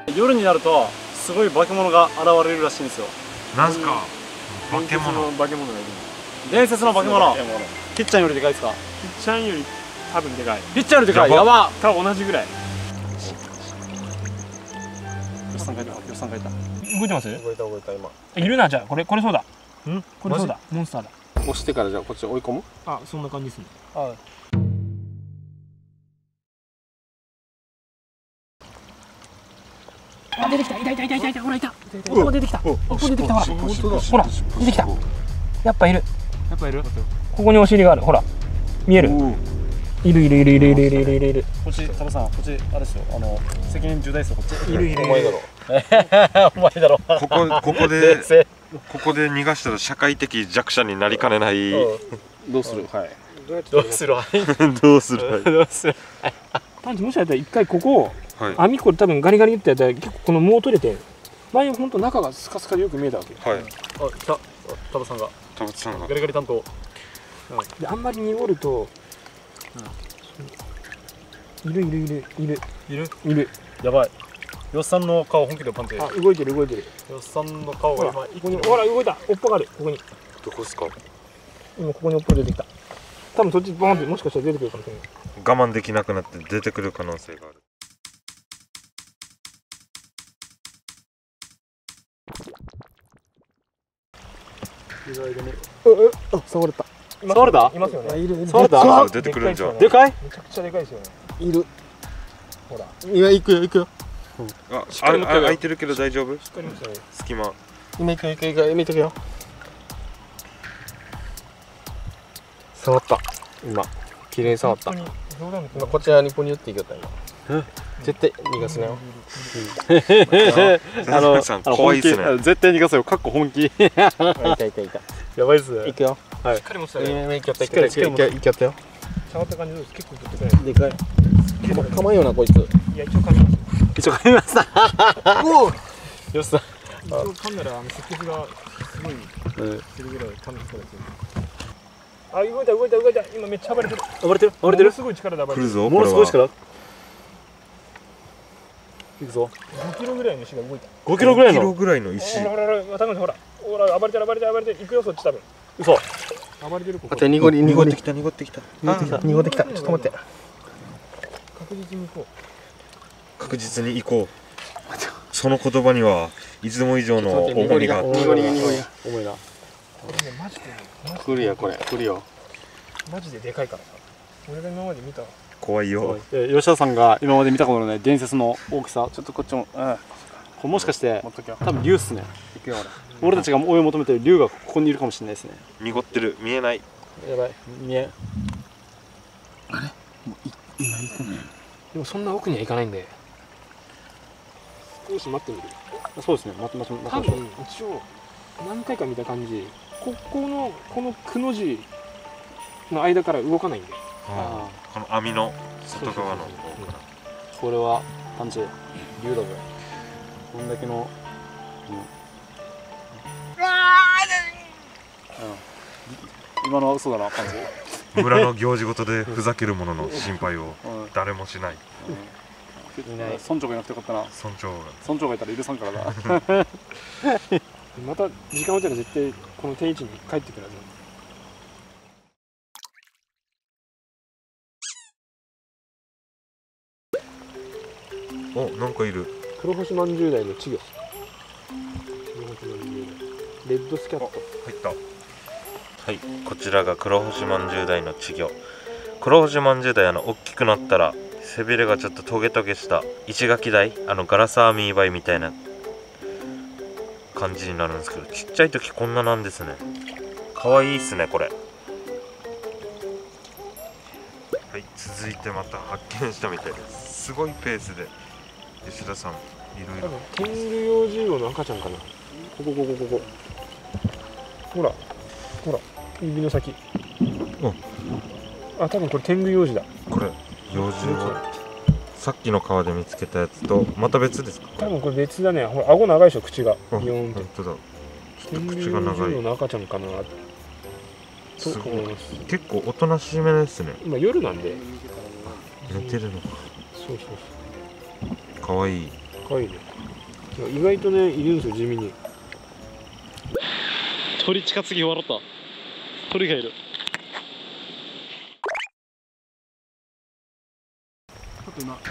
夜になるとすごい化け物が現れるらしいんですよ。 なんすか化け物。 化け物がいる。伝説の化け物。ピッちゃんよりでかいですか？ ピッちゃんより多分でかい。 ピッちゃんよりでかい。やば。 多分同じぐらい。 よっさん書いた。よっさん書いた。 動いてます？ 動いた動いた今。 いるな、じゃあこれそうだ。これそうだ。モンスターだ。 押してからじゃあこっち追い込む？ あ、そんな感じですね。 はい。 あ、出てきた。いた。ほらいた。ここ出てきた。ここ出てきた。ほら出てきた。やっぱいる。ここにお尻がある。ほら見える。いる。 こっちタバさん、こっちあれですよ。責任重大ですよ。こっち。 いる。 お前だろ。お前だろ。 ここで逃がしたら社会的弱者になりかねない。 どうする？はい。 どうする？ パンチもしあったら一回ここをはい。 網これ多分ガリガリってやったら結構この藻を取れて前ほんと中がスカスカでよく見えたわけ。 はい。 あ、来た。タバさんが。 田淵さんがガリガリ担当。 であんまり濁るといる。 やばい。よっさんの顔本気でパンチ。 あ、動いてる。 よっさんの顔ほらが今ここにほら動いた。おっぽがある。ここにどこですか？ 今ここにおっぽ出てきた。多分そっちボーンってもしかしたら出てくるかもしれない。 我慢できなくなって出てくる可能性がある。 あ、触れた。 触れた？ いますよね。 いる。 触れた？出てくるんじゃん。 でかい？ めちゃくちゃでかいですよね。 いる。 ほら。 いや、行くよ。 開いてるけど大丈夫？ しっかりましたね。 隙間。 今行く見とけよ。触った。今綺麗に触った。今こちらにポニュっていきよった今。絶対逃がすなよ。 怖いっすね。 絶対逃がすよ。かっこ本気。いた。やばいっす。行くよ。はい。 しっかり持ちたね。 行きよったよ。 触った感じです。結構取ってくれ。 でかい。かまんよなこいつ。 いや一応噛みます。 一応噛みました。おお。よっさ。 一応噛んだら積極がすごいするぐらい噛んでそうですよ。あ、動いた。今めっちゃ暴れてる。ものすごい力で暴れてる。 来るぞ。 ものすごい力。行くぞ。 5キロぐらいの石が動いた。 5キロぐらい 5キロの。 ぐらいの石。 ほら、暴れてる。行くよそっち多分。 嘘。 暴れてるここ。 濁ってきた。 濁ってきた。 ちょっと待って。 確実に行こ確実に行こう。その言葉にはいつも以上の重みが。 重いな。 これねマジで来るよこれ。来るよ。 マジででかいからさ。俺が今まで見た。 怖いよ。 吉田さんが今まで見たことのない伝説の大きさ。ちょっとこっちも。これもしかして多分竜っすね。行くよ俺たちが追い求めてる竜がここにいるかもしれないですね。 濁ってる。見えない。 やばい。見えん。 あれ？もう今行くね。でもそんな奥には行かないんで。少し待ってみる。 そうですね。待って多分一応何回か見た感じ。このくの字の間から動かないんで。 この網の外側の方から。 これはパンチ竜だぜ。こんだけの。今のは嘘だな、パンチ。 村の行事ごとでふざける者の心配を誰もしない。 いない。村長がいなくてよかったな。村長がいたら許さんからな。 また時間置いたら絶対この定位置に帰ってくるはず。 お、なんかいる。 黒星まんじゅう台の稚魚。レッドスキャット。 入った。はい、こちらが黒星まんじゅう台の稚魚。黒星まんじゅう台大きくなったら背びれがちょっとトゲトゲした石垣台、ガラスアーミーバイみたいな感じになるんですけど、ちっちゃい時こんななんですね。かわいいっすねこれ。はい、続いてまた発見したみたいです。すごいペースで吉田さんいろいろ。 天狗幼獣魚の赤ちゃんかな。ここ。ほら指の先。あ、多分これ天狗幼児だ。 これ幼獣をさっきの川で見つけたやつとまた別ですか？ 多分これ別だね。ほら顎長いでしょ、口が。 本ビヨーンと。 当だ。ちょっと天狗口が長幼獣魚い。 の赤ちゃんかなとすごい。 思います。 結構おとなしめですね。 今夜なんで。 寝てるのか。 そう。 かわいい。 かいね。意外とねいるんですよ、地味に。 鳥近づき終わろった。鳥がいる。ちょっと今ま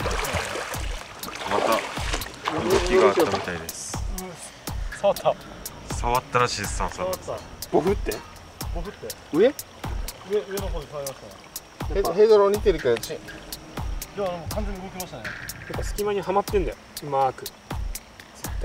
た動きがあったみたいです。 触った。 触ったらしいです。さん。 ボフって上の方に触りましたね。 ヘドロ似てるけどいや、もう完全に動きましたね。 やっぱ隙間にはまってんだよ、うまく。絶対。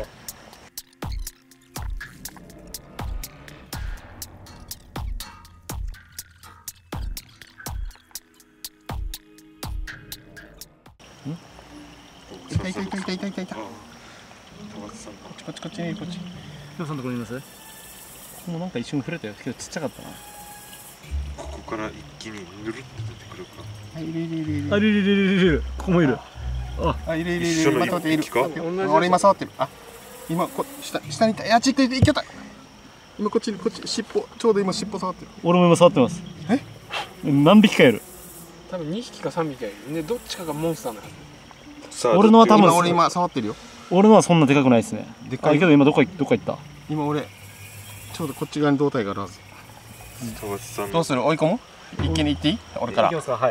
いた。こっちこっち。 ヒロさんのところにいます？ここもなんか一瞬触れたよ。けどちっちゃかったな。 ここから一気にぬるっと出てくるか。 いる。 あ、いる。ここもいる。 いる。 一緒の待っている。 一か？ 俺今触ってる。今下にいた。あっち行けた。今こっち尻尾、ちょうど今尻尾触ってる。 俺も今触ってます。何匹かいる。 多分2匹か3匹がいるね。どっちかがモンスターなの。 俺のは多分俺今触ってるよ。 俺のはそんなでかくないですね。 でかいけど今どこ行った？ 今俺ちょうどこっち側に胴体があるはず。どうする？追い込む？一気に行っていい？俺から。 行きますか。はい。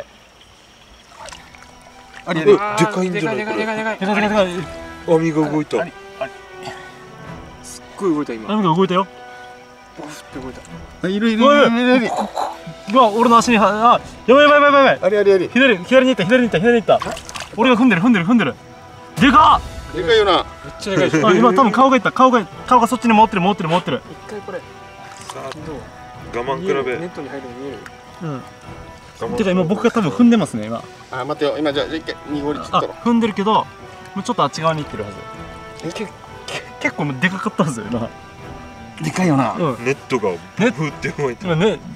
でかいんじゃない？ でかい。 網が動いた。 すっごい動いた今。 網が動いたよ。 ボフって動いた。 いる。 うわ、俺の足にやばい。 あれ。 左に行った。俺が踏んでる。でかっ。 でかいよな。 めっちゃでかい。 今多分顔がいった。顔がそっちに持ってる。 一回これ。 さあ、我慢比べ。 ネットに入るの見える。 てか今僕が多分踏んでますね今。 待ってよ。今じゃあ一回濁りちょっと。 踏んでるけど、もうちょっとあっち側に行ってるはず。結構でかかったんですよ今。 でかいよな。 ネットがふって動いてる。 今ね。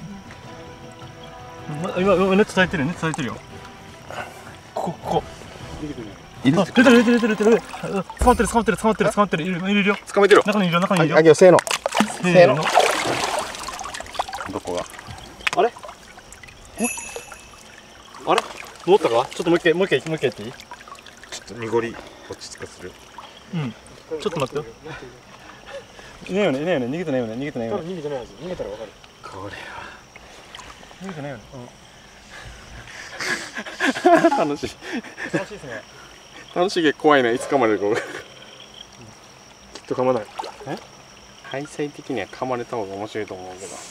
今ネットされてるよ。ここ。 いる。 出てる。捕まってる。いるよ。 捕まえてる。 中にいるよ。 あげよ、せーの。 せーの。 どこが？ あれ？戻ったか？ちょっともう一回やっていい？ ちょっと濁り落ち着かせる。 ちょっと待ってよ。いないよね。逃げてないよね。 多分逃げてないはず。逃げたらわかる。 これは逃げてないよね。 楽しいですね。 楽しいけど怖いな。いつ噛まれるか俺。 きっと噛まない。 敗戦的には噛まれた方が面白いと思うけど、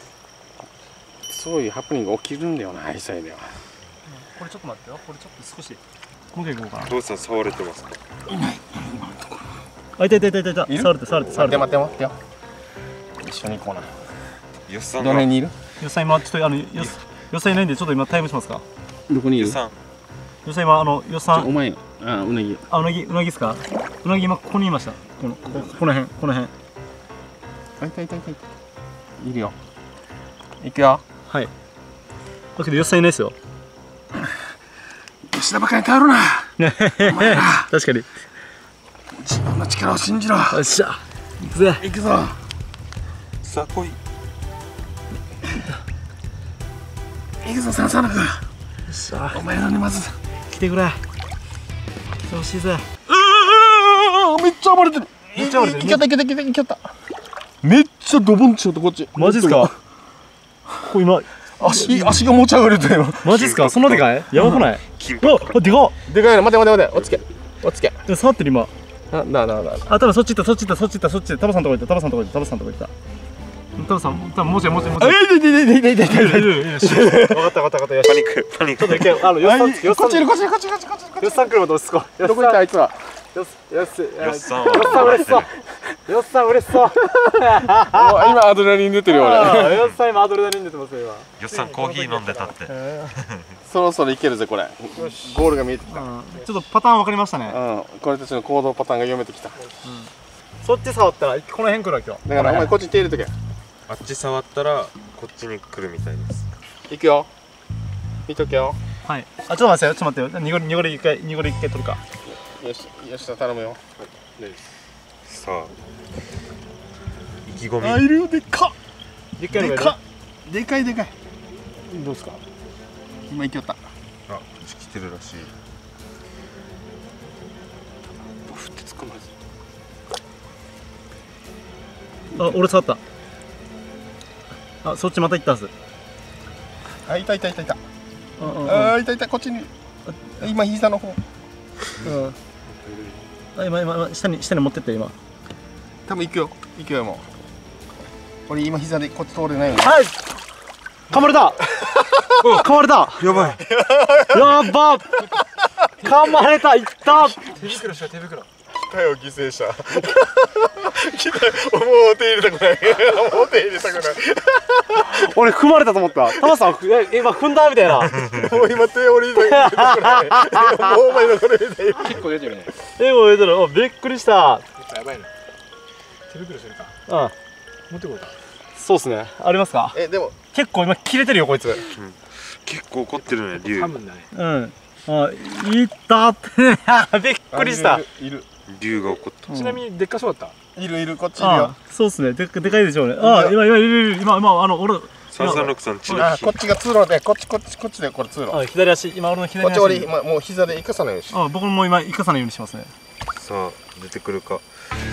そういうハプニング起きるんだよな、敗戦では。 これちょっと待ってよ。これちょっと少し。もう一回行こうかな。 父さん触れてますか？ あ、いた。触れて。 待ってよ。一緒に行こうな。 よっさんが。 どの辺にいる？ よっさん今ちょっとよっさんいないんでちょっと今タイムしますか。 どこにいる？ よっさん。 よっさん今よっさん。 お前うなぎ。 うなぎですか？うなぎ今ここにいました。この辺。 いるよ。行くよ。 はい。だけどよっさんいないですよ。 吉田ばかり頼るな。 確かに。 自分の力を信じろ。 よっしゃ。行くぜ。 行くぞ。 さあ来い。 行くぞ、サナ君。 さあお前らにまず来てくれ。来てほしいぜ。 めっちゃ暴れてる。いけた。めっちゃドボンちゃったこっち。 マジっすか？ここ今足が持ち上がれたよ。 マジっすか？そんなでかい？やばくない？うわ、でかっ。 でかいな。待て。おつけ。 でも触ってる今。 だ。 多分そっち行った。タバさんとこ行った。タバさん多分もうちょい。 痛い。 分かった。よし。 パニック。 ちょっと一回こっちいる。 よっさん来るまで落ち着こう。 どこ行ったあいつら。 よっさん嬉しそう。 今アドレナリン出てるよ俺。 よっさん今アドレナリン出てますよ今。 よっさんコーヒー飲んでたって。 そろそろいけるぜこれ。ゴールが見えてきた。 ちょっとパターン分かりましたね。 これたちの行動パターンが読めてきた。 そっち触ったらこの辺来るわ今日。 だからお前こっちに手入れとけ。 あっち触ったらこっちに来るみたいです。 行くよ。見とけよ。 はい。ちょっと待ってよ。濁り一回取るか。 よし頼むよ。 さあ意気込み。 いるよ。でっか。 でっかい。 どうすか。今行きよった。 あ、こっち来てるらしい。 あ、俺触った。あ、そっちまた行ったはず。 あ、いたいたいたいた。 ああ、いたいた、こっちに。今膝の方。 今下に持ってって今。 多分行くよ。行くよもう。俺今膝でこっち通れないよね。 はい。噛まれた。噛まれた。 やばい。 やば。噛まれた。いった。 手袋しよう、手袋。 来たよ犠牲者。来たよ。もう手入れたくない。もう手入れたくない。 俺踏まれたと思った。タマさん今踏んだみたいな。 もう今手俺入れたくない。もうお前のこれ入れたよ。 結構出てるね。 もう出てる。びっくりした。 やばいな。手袋するか。持ってこうか。 そうっすね。ありますか。 でも結構今切れてるよこいつ。 結構怒ってるね、竜。 多分だね。 うん。あ、いったって。びっくりした。 いる。 竜が怒った。 ちなみにでっかそうだった。 いるこっちいるよ。 そうっすね。でかいでしょうね。今いる今俺。 336さんあ、こっちが通路で、こっちでこれ通路。 左足今俺の左足。 こっち俺今もう膝で生かさないようにし。 僕も今生かさないようにしますね。 さあ出てくるか。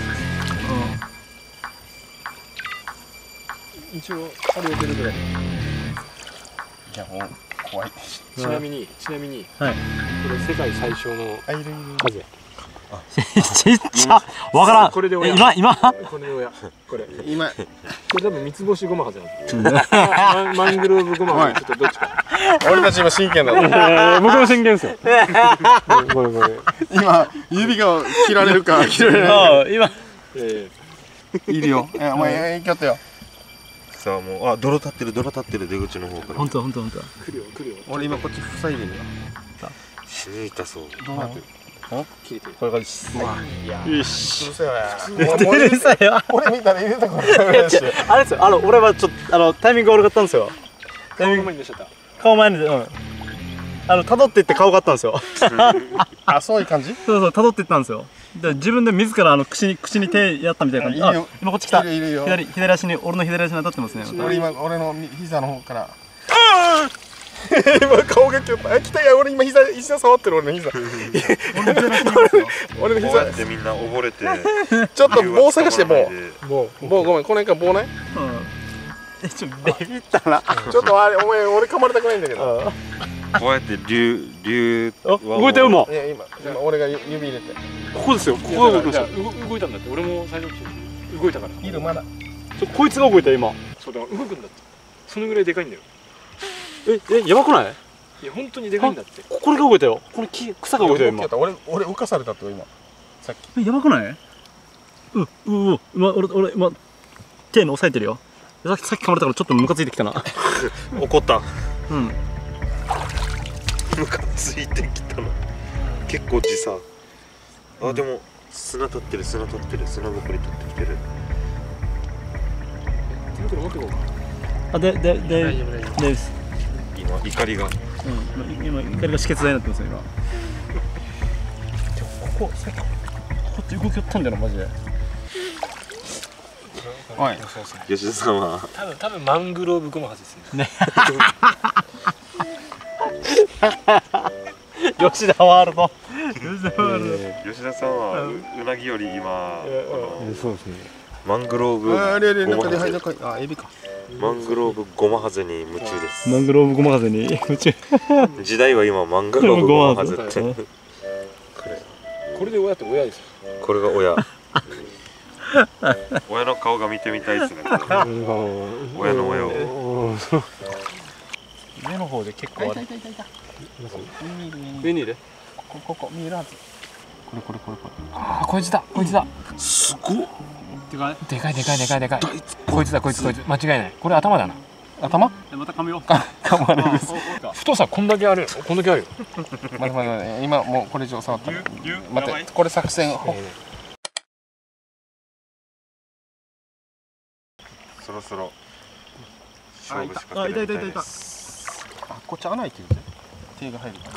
一応あれを出るぐらい。 いやもう怖い。 ちなみにはい。 これ世界最小のあ、いる。 数。 ちっちゃ。わからん。 これで親。 今。 これで親。これ今。 これ多分三つ星ゴマハゼなんです。マングローブゴマハゼちょっとどっちか。 俺たち今真剣だ。 僕も真剣ですよ。 これ。 今指が切られるか切られない。 今。 いるよ。お前行きよったよ。 さあもう泥立ってる出口の方から。 本当。 来るよ。 俺今こっち塞いでるよ。 死に痛そう。 どうなってる？ 切れてる。 これがです。よし。 うるせえわ。 うるさいよ。 俺見たら入れたくないし。 あれですよ。俺はちょっとタイミングが悪かったんですよ。 顔前に出しちゃった。 顔前に辿っていって顔があったんですよ。 あ、そういう感じ？ そう辿っていったんですよ。で自分で自ら口に手やったみたいな感じ。今こっち来た。 いるよ。 左足に俺の左足に当たってますね。 俺の膝の方から。今顔が来たよ。俺今膝触ってる俺の膝。俺の膝。 でみんな溺れて。 ちょっと棒探して棒ごめんこの辺から棒ない？ ちょっとビビったな。 ちょっとあれお前俺噛まれたくないんだけど。 こうやって竜動いたよもう。 いや今俺が指入れて。 ここですよ。ここが動きました。 動いたんだって。俺も最初動いたから。 いるまだ。 こいつが動いた今。 そうだから動くんだって。そのぐらいでかいんだよ。 やばくない？ いや本当にでかいんだって。 これが動いたよ。この草が動いたよ今。 俺浮かされたって今。さっき。 やばくない？俺今手に押さえてるよ。さっき噛まれたからちょっとムカついてきたな。 怒った。 うん。 ムカついてきたな。結構時差。あ、でも砂取ってる砂ぼこり取ってきてる。 手袋持ってこうか。 大丈夫です。 今怒りが。 今怒りが止血剤になってますよ今。こっち動きよったんだよなマジで。 おい吉田さんは多分マングローブゴマハゼですね。 吉田ワールド。 吉田さんはうなぎより今そうですね。 マングローブエビか。 マングローブゴマハゼに夢中です。 マングローブゴマハゼに夢中。 時代は今マングローブゴマハゼって。 これで親って親ですよ。 これが親。親の顔が見てみたいですね。親の親を。 上の方で結構ある。 上にいる。 ここ見えるはず。これ。 ああこいつだ。 すごっ。 でかい。こいつだ間違いない。これ頭だな。 頭？ また噛むよ。 噛まれる。 太さこんだけあるよ。 待って今もうこれ以上触ったら。待ってこれ作戦。 そろそろ勝負仕掛けいた。 あ、こっち穴開いてるぜ。手が入るから。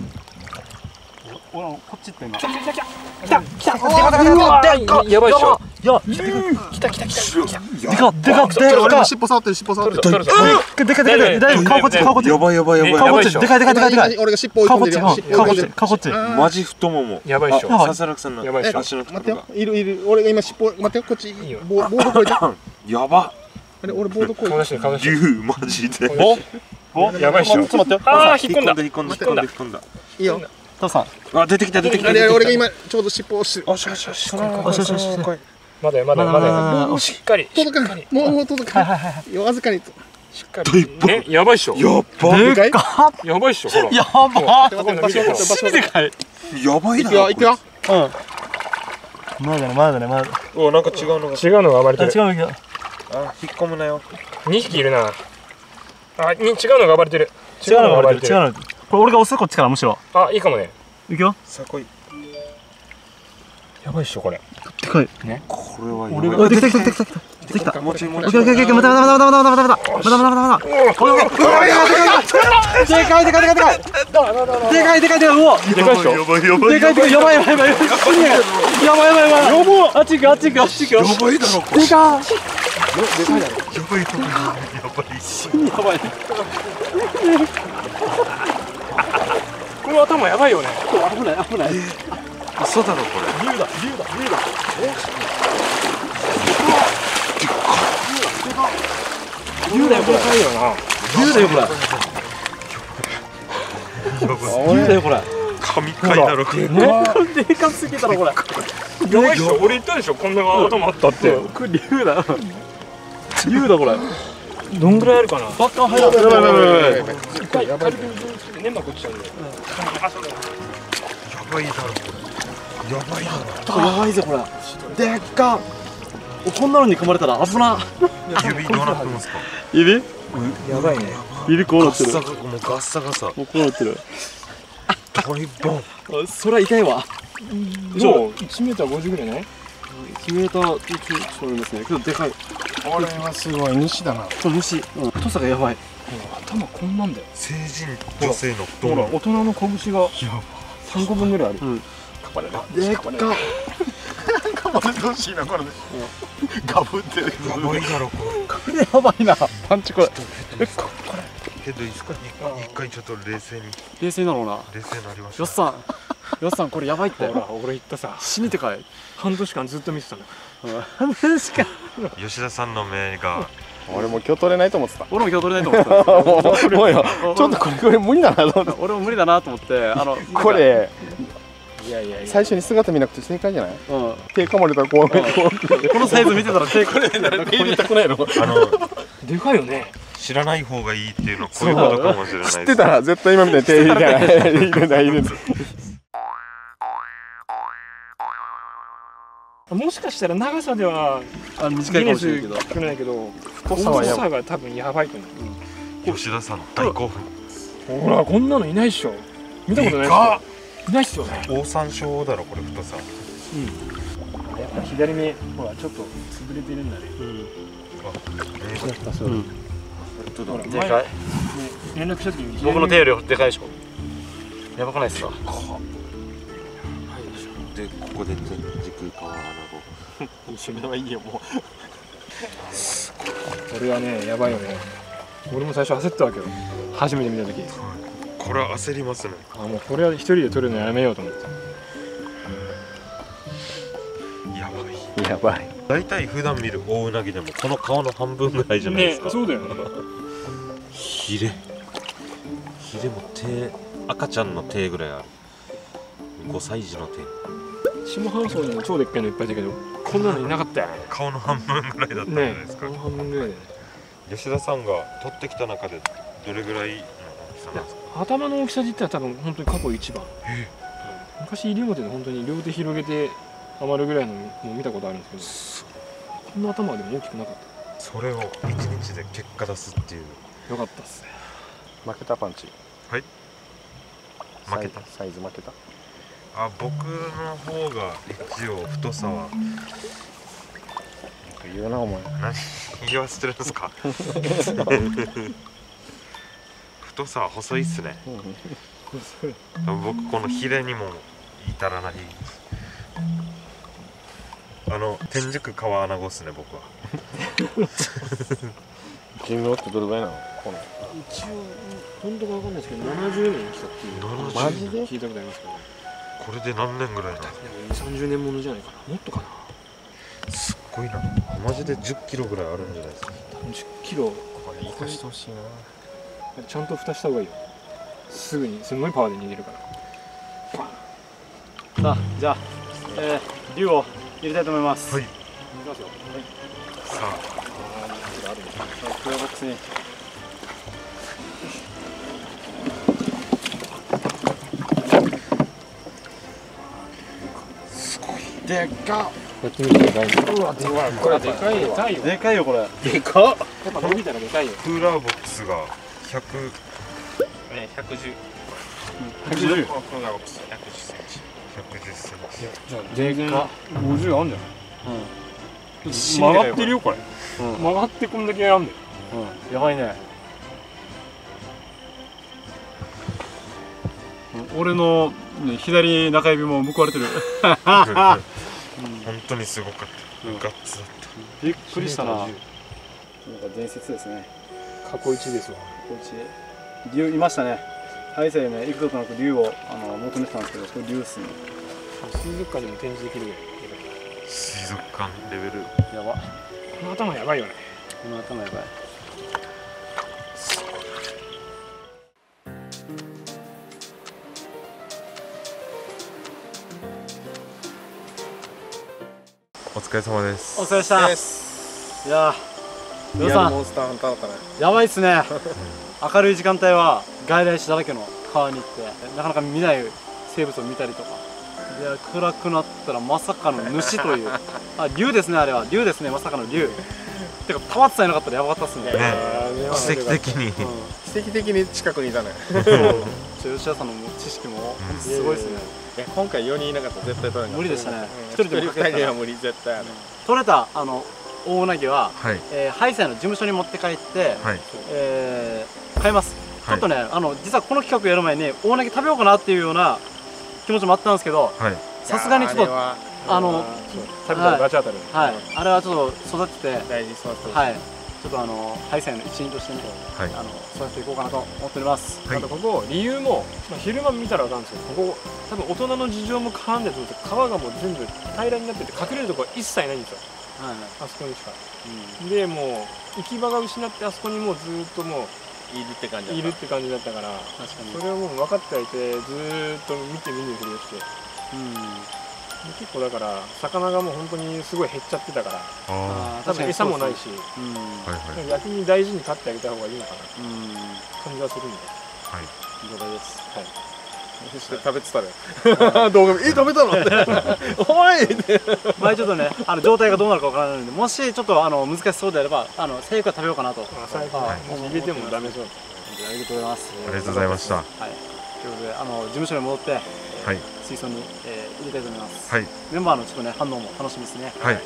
俺こっちって今。 やばいっしょ。 いや、 来た。 でかっ。 尻尾触ってる、尻尾触ってる。 でかい。大丈夫。顔こっち。 やばいやばいやばい。 顔こっち。でかい。 俺が尻尾追い込んでるよ。 顔こっち。 マジ太もも。 やばいっしょ。 笹楽さんのやばいっしょ。 足のとこ待ってろが。 よ。いる。俺が今尻尾、待ってよ、こっち。ボード越えた。 やば。 あれ、俺ボード越えた。 顔出してる顔出してる。 竜マジで。 やばいっしょ。 ちょっと待ってよ。 ああ引っ込んだ。 引っ込んだ。 いいよ。 父さん。 あ、出てきた。 あれ、俺が今ちょうど尻尾を押してる。 よし。 まだよ。しっかり。 届かない。もう届かない。わずかに。 しっかり。ね、やばいっしょ。 やば。 でかい。 やばいっしょ。ほら。 やばここの見てほら。 死にでかい。 やばいな。 行くよ。 まだね。 お、なんか違うのが。 違うのが暴れてる。 違うけど。 あ、引っ込むなよ。 2匹いるな。あ、違うのが暴れてる。 違うの。これ俺が押すこっちからむしろ。 あ、いいかもね。 いくよ。 さこい。 やばいっしょこれ。 でかい。 これは俺ができた。 もちもオッケー。まだ。でかい。うわ。 でかいっしょ。 やばい。 でかい。やばい。あっち行く。 やばいだろこれ。 でかやばいとこやばい。 この頭やばいよね。 危ない。 嘘だろこれ。 竜だ。 竜だよこれ。でかいよな。 竜だよこれ。 神回だろこれ。 でかすぎだろこれ。 やばいっしょ。俺言ったでしょ。こんな頭あったって。 これ竜だこれ。 どんぐらいあるかな。 バッカー入る。 一回軽く粘膜落ちちゃうんで。 やばいだろこれ。ややばいぜこれ。でっか。こんなのに噛まれたら危な。 指どうなってますか。 指やばいね。 指こうなってる。 もうガッサガサ。 もうこうなってる。 大ボン。 そりゃ痛いわ。 そう1メーター50ぐらいね。 1メーターちょっとありますね。けどでかい。 これはすごい西だな。 これ虫。太さがやばい。 頭こんなんだよ。 成人女性の太ほらもも。 大人の拳が3個分ぐらいある。 でっか。 かまれてほしいなこれ。ガブってる。 やばいだろこれ。 これやばいな。パンチこれ。 けどいいですか。一回ちょっと冷静に冷静だろうな。 なりましょう。 よっさんこれやばいって。 ほら俺言ったさ。 死にてかい。 半年間ずっと見てたの。 確か。 吉田さんの目が俺も今日取れないと思ってた。 俺も今日取れないと思ってた。 もうよ。ちょっとこれ無理だなと思って。 俺も無理だなと思ってこれいや最初に姿見なくて正解じゃない？ うん手噛まれたらこう。 このサイズ見てたら手これ手入れたくないの？ でかいよね。 知らない方がいいっていうのはこういうことかもしれないです。 知ってたら絶対今みたいに手入れない。入れない。 もしかしたら長さでは短いかもしれないけど。 少ないけど太さはやばい。 太さが多分やばいと思吉田さん大興奮。 う。ほらこんなのいないっしょ。見たことないっしょ。いないっすよね。 オオサンショウウオだろこれ太さ。 やっぱ左目ほらちょっと潰れてるんだね。 でかい。 連絡した時に僕の手よりでかいでしょ。やばくないですか。 でここで天竺川アナゴ。 それはいいよもう。 これはねやばいよね。俺も最初焦ったわけよ。初めて見た時。 これは焦りますね。 あもうこれは一人で撮るのやめようと思って。 やばい。 やばい。 大体普段見る大うなぎでもこの顔の半分ぐらいじゃないですか。 そうだよね。 ヒレも赤ちゃんの手ぐらいある。5歳児の手。 下半層にも超でっかいのいっぱいだけどこんなのいなかったよね。 顔の半分ぐらいだったんじゃないですか。 この半分ぐらいだよね。 吉田さんが取ってきた中でどれぐらいの大きさなんですか。 頭の大きさで言ったら多分本当に過去一番。昔西表で本当に両手広げて余るぐらいのも見たことあるんですけど、こんな頭でも大きくなかった。 それを1日で結果出すっていう。 よかったっすね。 負けたパンチ。 はい。負けた。 サイズ負けた。 あ、僕の方が一応太さは言うなお前。 何言わせてるんですか。太さは細いっすね。僕このヒレにも至らない。 天竺川穴子っすね、僕は。 寿命ってどれぐらいなの？この一応本当かわかんないですけど70年生きたっていうマジで聞いたことありますけど、 これで何年ぐらいなの？ 2、30年ものじゃないかな、もっとかな。 すっごいな。マジで10キロぐらいあるんじゃないですか。 多分10キロ。 これ生かしてほしいな。 ちゃんと蓋した方がいいよ。すぐにすごいパワーで逃げるから。 さあじゃあ、竜を入れたいと思います。 はい。 いきますよ。 さあ、 クーラーボックスにでっかこっち見てでかい。うわ、でかい。これでかいよ。 っでかいよこれ。 でかっ。やっぱ伸びたらでかいよ。 クーラーボックスが110。 110。 このクーラーボックス110センチ。110センチ。 じゃあ全然50あんじゃない？ 曲曲がってるよこれ。曲がってこんだけあんだよ。 やばいね。俺の左中指も報われてる。 本当にすごかった。ガッツだった。 びっくりしたな。なんか伝説ですね。 過去一ですわ。 こっち竜いましたね。ハイセイね、幾度となく竜を求めてたんですけど、これ竜っすね。 水族館にも展示できるぐらい。 水族館レベル。 やば。 この頭やばいよね。 この頭やばい。 お疲れ様ですお。疲れ様でした。いやー、皆さんモンスターハンターだったね。 やばいっすね。明るい時間帯は外来種だらけの川に行ってなかなか見ない生物を見たりとか。いや、暗くなったらまさかの主という竜ですね。あれは竜ですね。まさかの竜。てか田松さんいなかったらやばかったっすね。 ね、奇跡的に。 奇跡的に近くにいたね。 吉田さんの知識もすごいですね。 いや今回4人いなかったら絶対取れない。 無理でしたね。 一人でも2人では無理、絶対ある。 取れた大うなぎは、 はいハイセイの事務所に持って帰ってはい買います。ちょっとね、実はこの企画やる前に大うなぎ食べようかなっていうような気持ちもあったんですけど、 はい。 さすがにちょっと食べたらバチ当たる。 はい、あれはちょっと育てて、 大事に育ててほしい。 はい、ちょっとハイセイの一員としてね、 はい育てていこうかなと思っております。 はいあとここ理由も、昼間見たら分かるんですけど、ここ多分大人の事情も絡んでると思って川がもう全部平らになってて隠れるところ一切ないんですよ、 はい、 あそこにしか。でもう行き場が失ってあそこにもうずーっともいるって感じだった。 ういるって感じだったから、 確かに。 それをもう分かってはいてずーっと見て見ぬふりをして、で結構だから魚がもう本当にすごい減っちゃってたから、 あ多分餌もないし、 あ、はいはい逆に大事に飼ってあげた方がいいのかな感じはするんで、 はい。 了解です。 はい。 そして食べてたね。動画見食べたのって。おいって。 まあちょっとね、状態がどうなるかわからないので、もしちょっと難しそうであれば、生育は食べようかなと。 最後は逃げてもダメそう。 ありがとうございます。 ありがとうございました。 はい。ということで、事務所に戻って、 はい水槽に、入れたいと思います。 はいメンバーのちょっとね、反応も楽しみですね。 はい。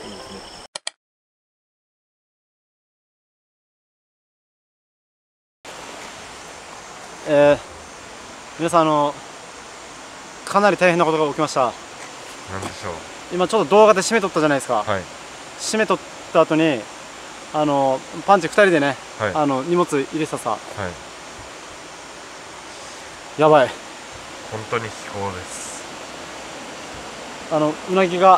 皆さんかなり大変なことが起きました。 なんでしょう。 今ちょっと動画で締めとったじゃないですか。 はい。 締めとった後にパンチ2人でね、 はい。 荷物入れてたさ。 はい。 やばい。 本当に非行です。 うなぎが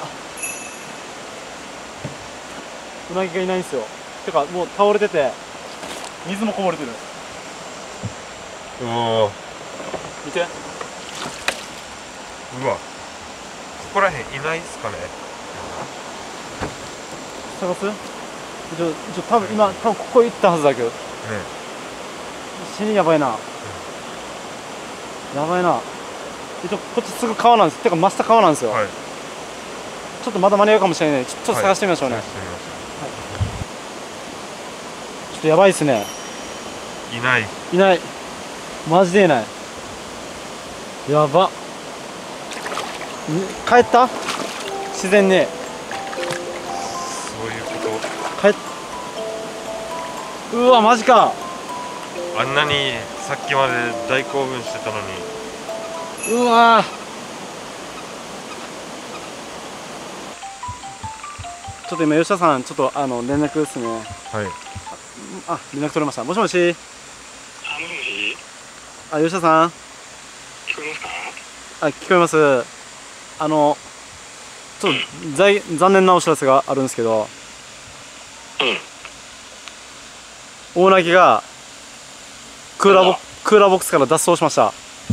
いないんですよ。てかもう倒れてて水もこぼれてる。 うおー。 見て。 うわ。ここらへんいないっすかね。 探す？多分ここ行ったはずだけど。 ね。 死にやばいな。やばいな。こっちすぐ川なんです。てか真下川なんですよ。 はい。 ちょっとまだ間に合うかもしれない。ちょっと探してみましょうね。 探してみましちょっとやばいですね。 ょう。いない。 いない。マジでいない。やば。帰った？自然に。 そういうこうわ、マジか。 と。あんなにさっきまで大興奮してたのに。 うわちょっと今吉田さんちょっと連絡ですね。 はい。 あ、連絡取れました。もしもし。 もしもし。 あ、吉田さん。 聞こえますか？ あ、聞こえます。ちょっと残念なお知らせがあるんですけど。大泣きがクーラーボックスから脱走しました。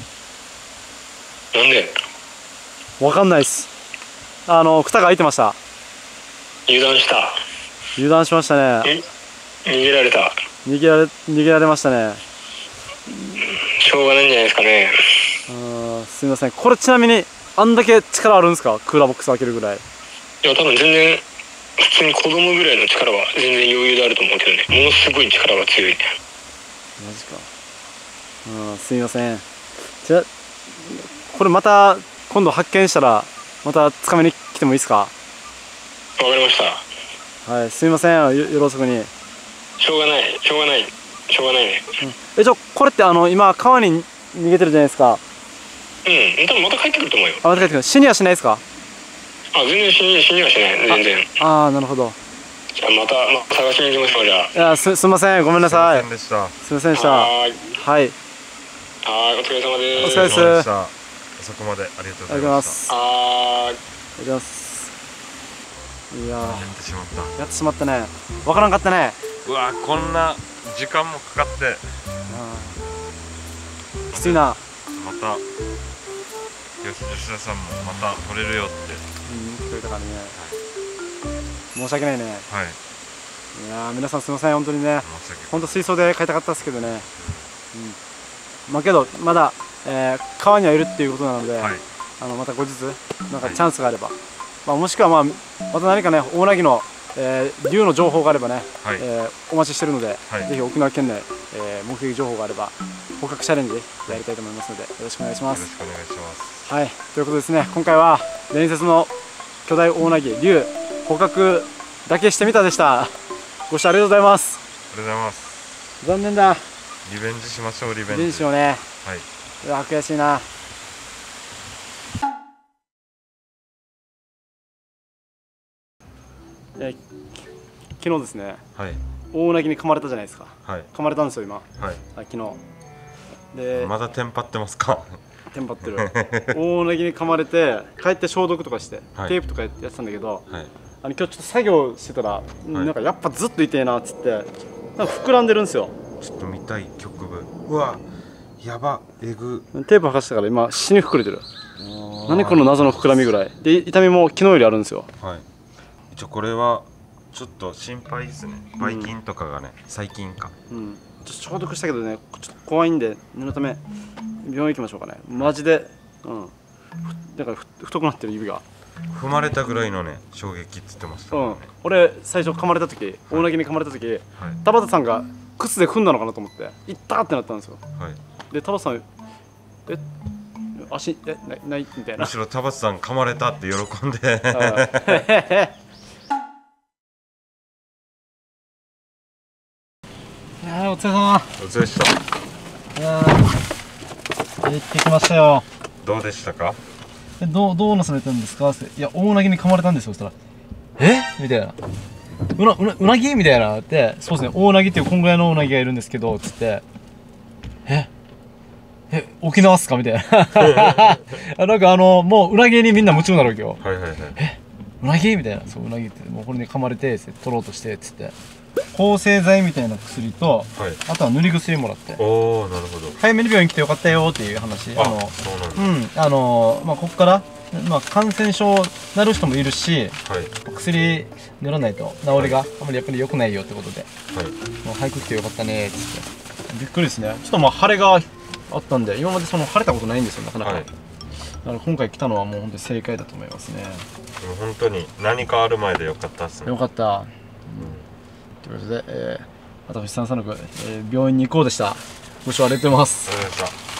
なんで？ わかんないっす。蓋が開いてました。 油断した。 油断しましたね。 逃げられた。 逃げられましたね。 しょうがないんじゃないですかね。 すみません。これちなみにあんだけ力あるんですか？クーラーボックス開けるぐらい。 いや、多分全然普通に子供ぐらいの力は全然余裕であると思うけどね。ものすごい力が強いね。 マジか。すみません。じゃあこれまた今度発見したらまた掴みに来てもいいですか？ わかりました。 はい、すみません。夜遅くに。 しょうがないね。 これって今川に逃げてるじゃないですか。 多分また帰ってくると思うよ。 あ、また帰ってくる。死にはしないですか？ 全然死にはしない。全然。 なるほど。 じゃあまた探しに行きましょう。じゃあ。 いや、すみません。ごめんなさい。 すみませんでした。 すみませんでした。はい。 お疲れ様です。 お疲れ様です。 遅くまでありがとうございありがとうございました。 ます。ありがとうございます。いやー、 やってしまった。 やってしまったね。わからんかったね。 うわ、こんな時間もかかってきついな。 また吉田さんもまた取れるよって聞こえたからね。申し訳ないね。 はい。 いやー、皆さんすみません。本当にね、本当水槽で飼いたかったですけどね。まあけどまだ、川にはいるっていうことなので、また後日なんかチャンスがあれば、もしくはまた何かね、大泣きの竜の情報があればね、お待ちしてるので、ぜひ沖縄県内、目撃情報があれば捕獲チャレンジやりたいと思いますので、よろしくお願いします。 よろしくお願いします。 はい、ということでですね、今回は伝説の巨大大泣き竜捕獲だけしてみたでした。ご視聴ありがとうございます。 ありがとうございます。 残念だ。 リベンジしましょう。リベンジ。 リベンジしようね。 はい。 うわ、悔しいな。昨日ですね、大泣きに噛まれたじゃないですか。噛まれたんですよ今。昨日。で、 まだテンパってますか？ テンパってる。大泣きに噛まれて帰って消毒とかしてテープとかやってたんだけど、今日ちょっと作業してたら、なんかやっぱずっと痛いなっつって、なんか膨らんでるんですよ。 ちょっと見たい局部。うわ、やば、えぐ。 テープ剥がしたから今死に膨れてる。何この謎の膨らみぐらいで、痛みも昨日よりあるんですよ。 一応これはちょっと心配ですね。ばい菌とかがね、細菌か。 ちょっと消毒したけどね、ちょっと怖いんで念のため病院行きましょうかね。マジで、だから太くなってる指が。 踏まれたぐらいのね、衝撃って言ってましたね。 俺最初噛まれた時、大泣きに噛まれた時、田畑さんが靴で踏んだのかなと思って「いった!」ってなったんですよ。で田畑さん「足ない」みたいな。 むしろ田畑さん噛まれたって喜んでお疲れ様。 お疲れでした。 行ってきましたよ。 どうでしたか？ どうなされたんですか？いや、大泣きに噛まれたんですよ。そしたらみたいな。うなぎみたいなって、そうですね、大泣きっていうこんぐらいの大泣きがいるんですけどつって、沖縄っすかみたいな。なんかもううなぎにみんな夢中になるわけよ。うなぎみたいな。そう、うなぎってもうこれに噛まれて取ろうとしてつって、抗生剤みたいな薬と、あとは塗り薬もらって、 おお、なるほど。 早めに病院来てよかったよっていう話。 そうなんだ。 ここから感染症なる人もいるし、薬塗らないと治りがあまりやっぱり良くないよってことで、もう早く来てよかったねっつって。びっくりですね。ちょっと腫れがあったんで、今まで腫れたことないんですよ、なかなか。だから今回来たのはもう本当に正解だと思いますね。 でも本当に何かある前でよかったですね。 よかった。ということで、私、三々の病院に行こうでした。ご視聴ありがとうございます。 ありがとうございました。